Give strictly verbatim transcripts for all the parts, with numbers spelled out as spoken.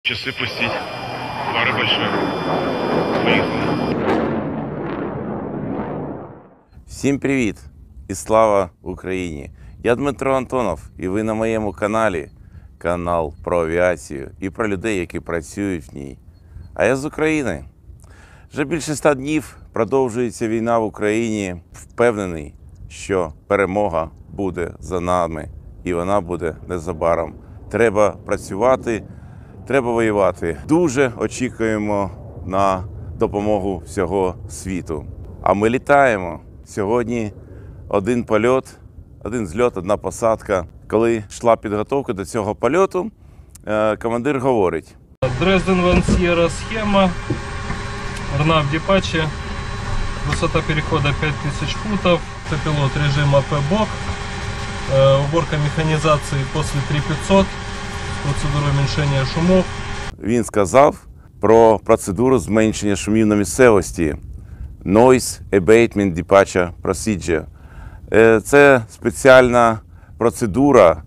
Часы пустить. Фары большие. Поехали. Всім привіт і слава Україні! Я Дмитро Антонов, і ви на моєму каналі. Канал про авіацію і про людей, які працюють в ній. А я з України. Вже більше ста днів продовжується війна в Україні. Впевнений, що перемога буде за нами. І вона буде незабаром. Треба працювати, треба воювати. Дуже очікуємо на допомогу всього світу. А ми літаємо. Сьогодні один польот, один зльот, одна посадка. Коли йшла підготовка до цього польоту, командир говорить. Дрезден Ван Сьєра схема, РНАВ Діпачі, висота переходу п'ять тисяч футів, автопілот режим АП БОК, уборка механізації після три тисячі п'ятсот, процедура зменшення шумів. Він сказав про процедуру зменшення шумів на місцевості. Noise Abatement Departure Procedure. Це спеціальна процедура,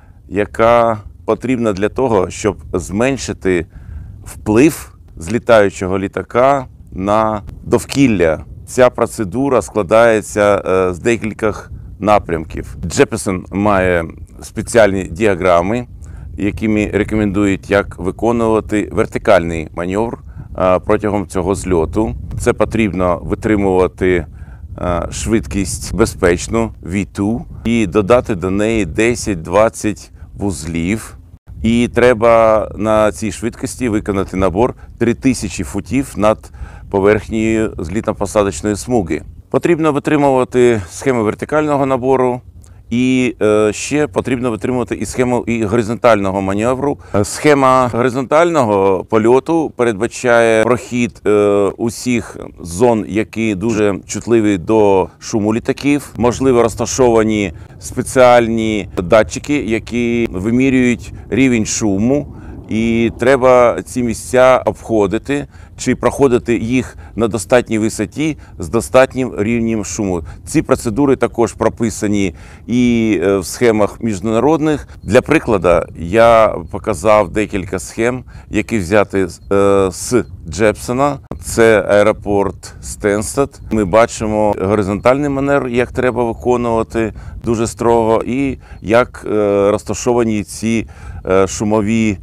яка потрібна для того, щоб зменшити вплив злітаючого літака на довкілля. Ця процедура складається з декількох напрямків. Jeppesen має спеціальні діаграми, якими рекомендують, як виконувати вертикальний маневр протягом цього зльоту. Це потрібно витримувати швидкість безпечну ві два і додати до неї десять-двадцять вузлів. І треба на цій швидкості виконати набор три тисячі футів над поверхнею злітно-посадочної смуги. Потрібно витримувати схему вертикального набору. І е, ще потрібно витримувати і схему і горизонтального маневру. Схема горизонтального польоту передбачає прохід е, усіх зон, які дуже чутливі до шуму літаків. Можливо, розташовані спеціальні датчики, які вимірюють рівень шуму. І треба ці місця обходити чи проходити їх на достатній висоті з достатнім рівнем шуму. Ці процедури також прописані і в схемах міжнародних. Для прикладу, я показав декілька схем, які взяти з Джепсона. Це аеропорт Стенстед. Ми бачимо горизонтальний маневр, як треба виконувати дуже строго, і як розташовані ці шумові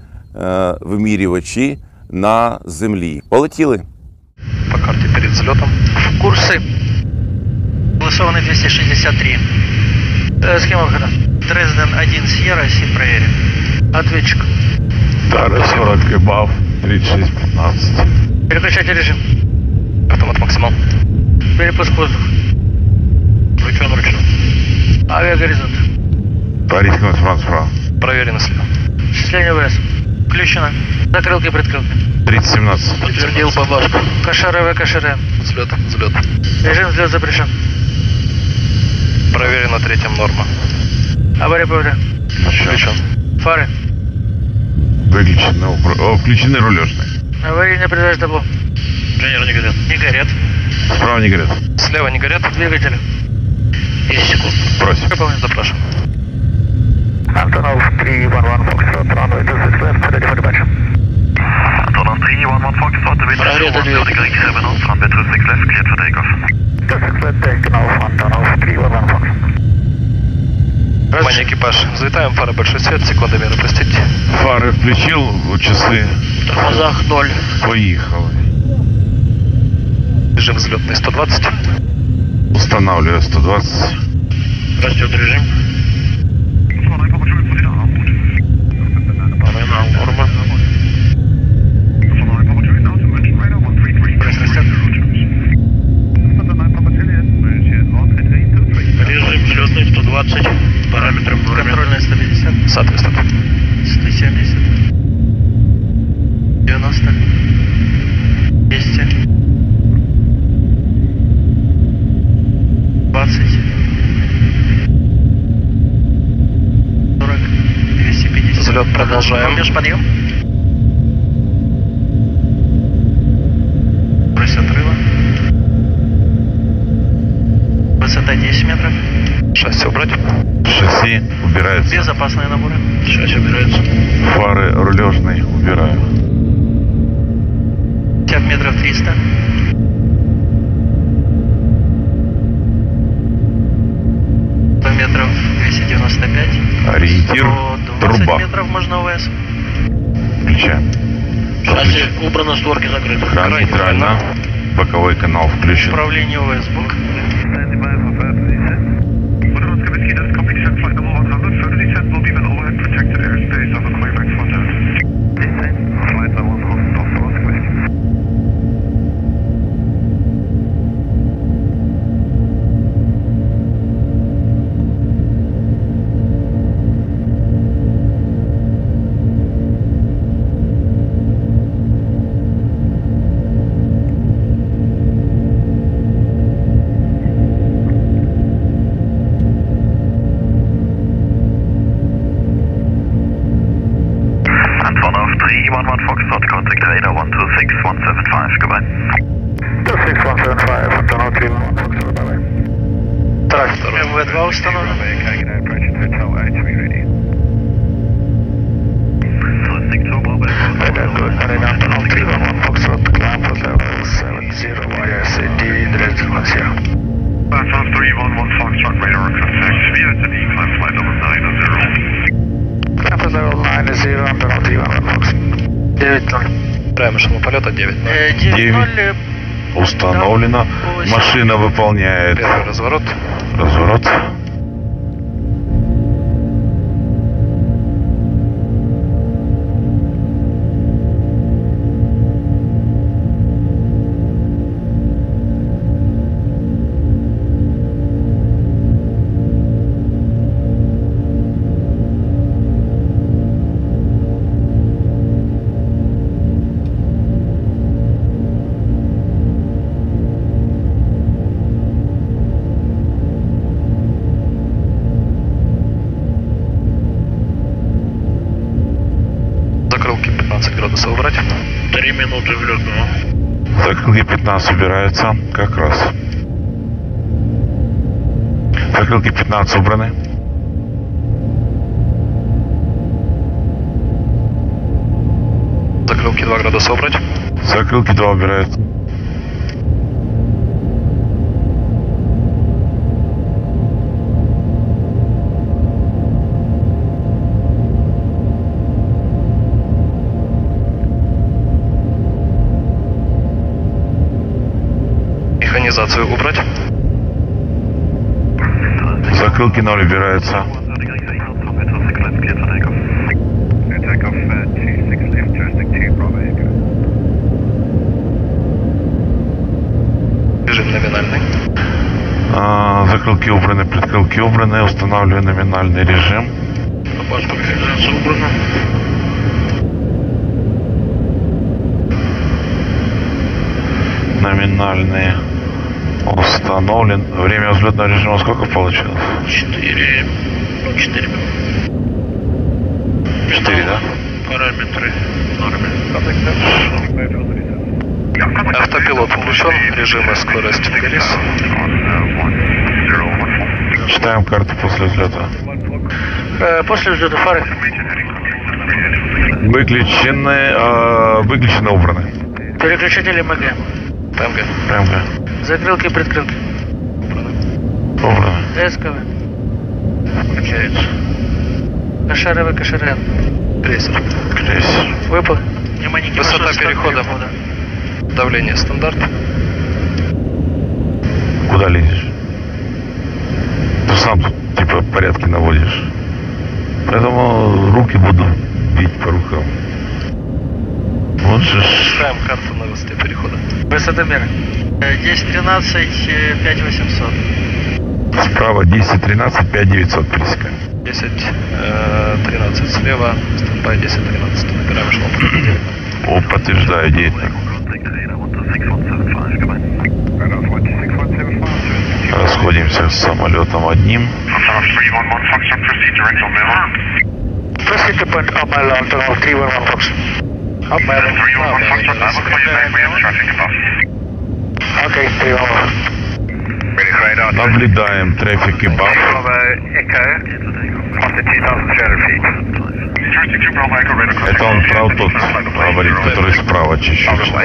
вимірювачі на землі. Полетіли. По карте перед взлетом. Курсы. Голосованный двести шестьдесят три. Э, схема выхода. Дрезден один Сьерра, Си проверен. Ответчик. Дара сорок кебав, тридцать шесть пятнадцать. Переключайте режим. Автомат максимал. Перепуск воздуха. Ручон, ручон. Авиагоризонт. Парихнуть франц-франц. Проверено слева. Счисление ВС. Включено. Закрылки, предкрылки. тридцать семнадцать. Подтвердил поблажку. КШРВ, КШР. Взлет, взлет. Режим взлет запрещен. Проверено третьим норма. Авария повода. Включен. Фары. Выключены. О, включены рулежные. Авария не придает табло. Инженер не горят. Не горят. Справа не горят. Слева не горят. Двигатели. десять секунд. Просим. Выполнить, запрашиваем. Антонов три один один Foxtrot, runway two six left, ready for departure. Антонов три один один Foxtrot, Прогрето двигатель. runway two six left, cleared for takeoff. two six left, taken off, Антонов три один один Foxtrot. Внимание, экипаж. Взлетаем, фары большой свет, секундомеры, простите. Фары включил, часы. В тормозах ноль. Поехали. Режим взлетный сто двадцать. Устанавливаю сто двадцать. Растет режим. Норма. Режим взлетный сто двадцать. Параметры контрольная сто пятьдесят. Соответственно. сто семьдесят. девяносто. двести. двадцать. сорок. двести пятьдесят. Взлет продолжаем. Помнишь подъем? Брось отрыва. Высота десять метров. Шасси убрать. Шасси убирается. Безопасные наборы. Сейчас убирается. Фары рулежный убираю. пятьдесят метров триста. сто метров двести девяносто пять. Ориентир. сто двадцать Труба. метров можно ОВС. Включаем. Шасси убрано, створки закрыты. Кран нейтрально. Боковой канал включен. Управление ОВС. Бок. three one one Foxtrot, contact radar one two six one seven five, goodbye. two six one seven five, Antonov three one one Foxtrot, bye bye. Трактор эм вэ два установлен. Radar good, radar Antonov three one one Foxtrot, climb for level seven zero, Y S A D, Dresden, Lancia. Antonov three one one Foxtrot, radar contact, V S A D, climb flight level nine zero. Climb for level nine zero, Antonov three one one Foxtrot. девять ноль. Правильно, что полета девять ноль. девять ноль. Установлено. Машина выполняет Первый разворот. разворот. Закрылки пятнадцать градусов убрать. Три минуты влетного. Закрылки пятнадцать убираются. Как раз. Закрылки пятнадцать убраны. Закрылки два градуса убрать. Закрылки два убираются. Механизацию убрать. Закрылки ноль убираются. Режим номинальный. А, закрылки убраны, предкрылки убраны. Устанавливаю номинальный режим. Паспорт механизация убрана. Номинальный установлен. Время взлетного режима сколько получилось? Четыре. Ну, четыре. Четыре, да? Параметры нормы. Автопилот включен. Режимы скорость вниз. Читаем карту после взлета. Э, после взлета фары. Выключены, э, выключены, убраны. Переключатели МГ. ТМГ. ПМГ. Закрылки, предкрылки. Убраны. СКВ. Включается. КШРВ, КШРН. Крейсер. Крейсер. Выпал. Внимание, Высота экипаж, перехода. перехода. Давление стандарт. Куда лезешь? Ты сам тут, типа, порядки наводишь. Поэтому руки буду бить по рукам. Вот же ж. Читаем карту на высоте перехода. Высотомер. десять тринадцать, пять восемьсот. Справа десять тринадцать, пять девятьсот пересекаем. десять тринадцать слева. Стендбай десять тринадцать. Набираем эшелон. О, подтверждаю, деятельно. Расходимся с самолетом одним. Proceed to point up my long Antonov three one one Fox. Up my long. Okay, three one one. Наблюдаем трафик и бам. Это он про тот говорит, который справа чуть-чуть.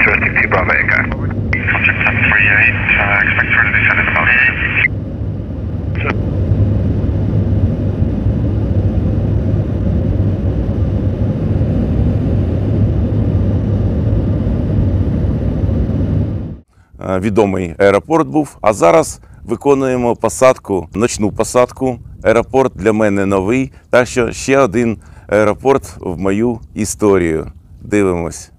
Відомий аеропорт був, а зараз виконуємо посадку, ночну посадку. Аеропорт для мене новий, так що ще один аеропорт в мою історію. Дивимось.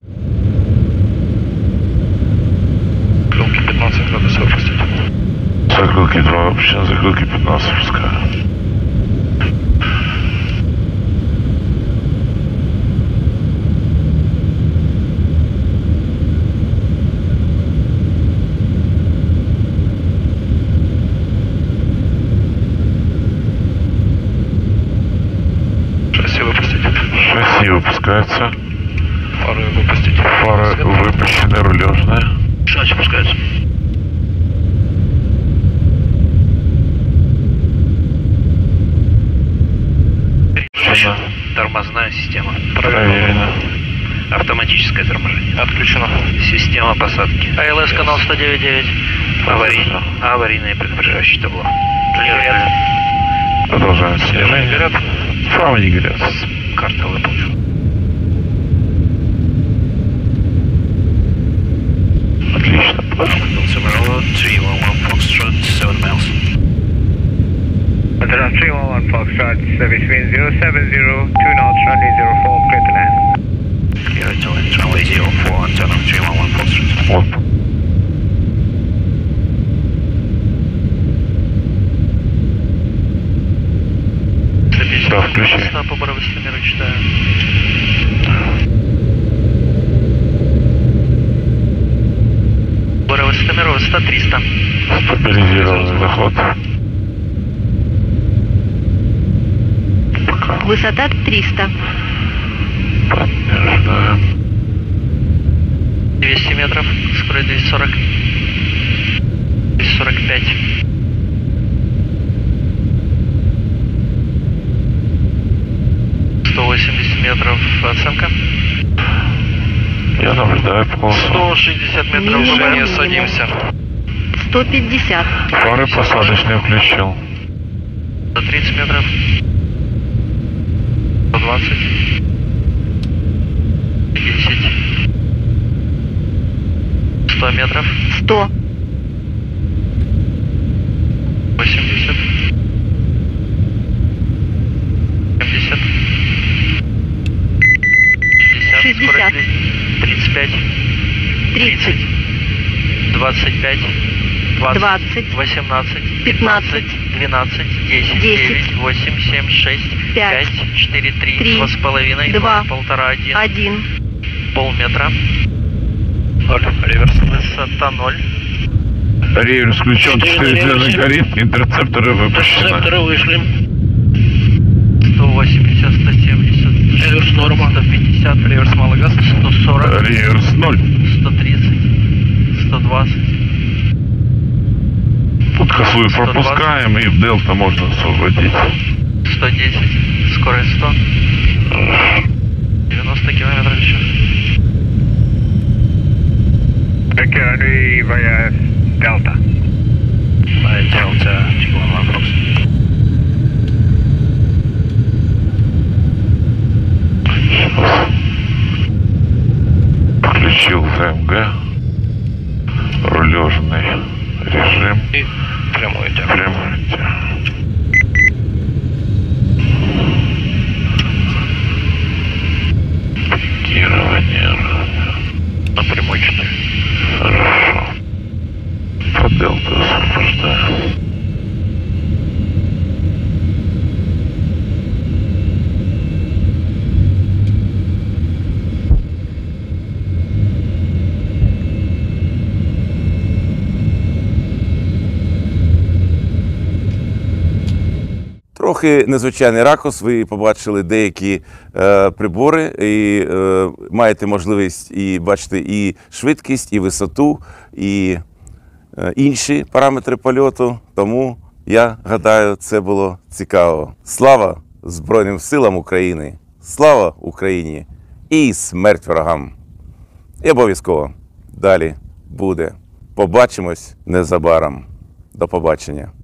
Закрылки пятнадцать градусов опустить. Закрылки два вообще, закрылки пятнадцать пускай. Шасси выпустить. Шасси выпускается. Фары выпустить. Фары выпущены, рулежные. Шасси опускается. Шина. Тормозная система. Проверено. Автоматическое торможение. Отключено. Система посадки. АЛС канал сто девять девять. Аварий... Аварийное предупреждающее табло. Горят. Продолжаем снижение. Горят. Справа не горят. Карта выполнена. Отлично. three one one Foxtrot, seven miles. three one one Foxtrot, service wind zero seven zero, two knots, runway zero four, clear to land. Clear to land, runway zero four, antenna three one one Foxtrot. Вот. Да, включи. По Боровостомеру читаю. Боровостомеру высота триста. Стабилизированный заход. Высота триста. Подтверждаем. двести метров. Скорость двести сорок. двести сорок пять. сто восемьдесят метров оценка. Я наблюдаю по голосу. сто шестьдесят метров Минимум, ВП, садимся. сто пятьдесят. Фары посадочные включил. сто тридцать метров. сто двадцать. десять. сто метров. сто. восемьдесят. семьдесят. пятьдесят. шестьдесят. тридцать пять. тридцать. двадцать пять. двадцать. двадцать. восемнадцать. пятнадцать. двенадцать. десять. десять. девять. восемь. семь. шесть. пять. пять. четыре. три. три. два с половиной. два. Полтора. один. один. Полметра. Ноль. Реверс. Высота ноль. Реверс включен, четыре звездных горит, интерцепторы выпущены. вышли. сто восемьдесят. сто семьдесят. Реверс норма. сто пятьдесят. Реверс малый газ. сто сорок. Реверс ноль. сто тридцать. сто двадцать. Тут косую пропускаем и дельта можно освободить. сто десять. Скорость сто. девяносто километров в час. Okay, runway via Delta. By Delta, three one one Fox. Включил ЗМГ. Рулежный режим. И прямой тяг. Прямой тяг. Пикирование. На прямой четыре. Хорошо. По дельту освобождаем. Трохи незвичайний ракурс, ви побачили деякі е, прибори, і е, маєте можливість і бачити і швидкість, і висоту, і е, інші параметри польоту, тому я гадаю, це було цікаво. Слава Збройним силам України! Слава Україні! І смерть ворогам! І обов'язково далі буде. Побачимось незабаром. До побачення.